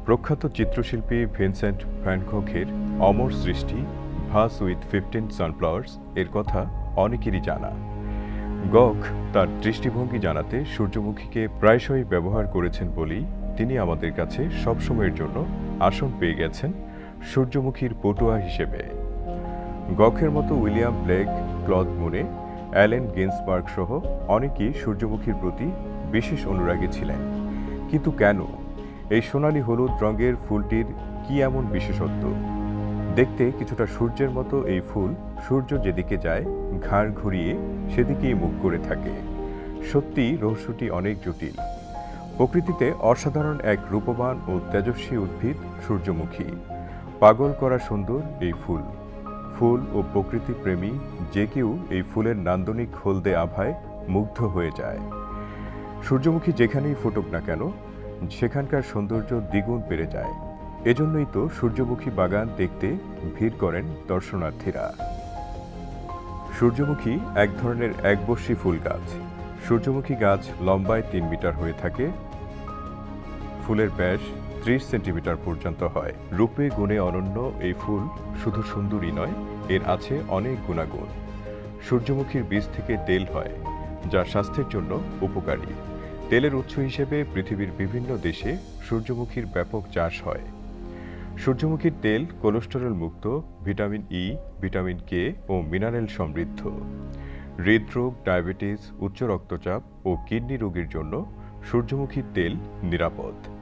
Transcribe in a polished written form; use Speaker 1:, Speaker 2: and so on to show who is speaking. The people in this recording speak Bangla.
Speaker 1: প্রখ্যাত চিত্রশিল্পী ভিনসেন্ট ভ্যান গঘের অমর সৃষ্টি ভাস উইথ 15 সানফ্লাওয়ার্স এর কথা অনেকেরই জানা। গঘ তার দৃষ্টিভঙ্গি জানাতে সূর্যমুখীকে প্রায়শই ব্যবহার করেছেন বলেই তিনি আমাদের কাছে সবসময়ের জন্য আসন পেয়ে গেছেন সূর্যমুখীর পটুয়া হিসেবে। গঘের মতো William Blake, Claude Murray, Allen Ginsberg সহ অনেকেই সূর্যমুখীর প্রতি বিশেষ অনুরাগী ছিলেন। কিন্তু কেন এই সোনালি হলুদ রঙের ফুলটির কি এমন বিশেষত্ব? দেখতে কিছুটা সূর্যের মতো এই ফুল সূর্য যেদিকে যায় ঘাড় ঘুরিয়ে সেদিকেই মুখ করে থাকে। সত্যি রহস্যটি অনেক জটিল। প্রকৃতিতে অসাধারণ এক রূপবান ও তেজস্বী উদ্ভিদ সূর্যমুখী। পাগল করা সুন্দর এই ফুল। ফুল ও প্রকৃতি প্রেমী যে কেউ এই ফুলের নান্দনিক হলদে আভায় মুগ্ধ হয়ে যায়। সূর্যমুখী যেখানেই ফুটুক না কেন সেখানকার সৌন্দর্য দ্বিগুণ বেড়ে যায়। এজন্যই তো সূর্যমুখী বাগান দেখতে ভিড় করেন দর্শনার্থীরা। সূর্যমুখী এক ধরনের একবর্ষী ফুল গাছ। সূর্যমুখী গাছ লম্বায় 3 মিটার হয়ে থাকে। ফুলের ব্যাস 30 সেন্টিমিটার পর্যন্ত হয়। রূপে গুণে অনন্য এই ফুল শুধু সুন্দরই নয়, এর আছে অনেক গুণাগুণ। সূর্যমুখীর বীজ থেকে তেল হয়, যা স্বাস্থ্যের জন্য উপকারী। তেলের উৎস হিসেবে পৃথিবীর বিভিন্ন দেশে সূর্যমুখীর ব্যাপক চাষ হয়। সূর্যমুখীর তেল কোলেস্টেরল মুক্ত, ভিটামিন ই, ভিটামিন কে ও মিনারেল সমৃদ্ধ। হৃদরোগ, ডায়াবেটিস, উচ্চ রক্তচাপ ও কিডনি রোগীর জন্য সূর্যমুখীর তেল নিরাপদ।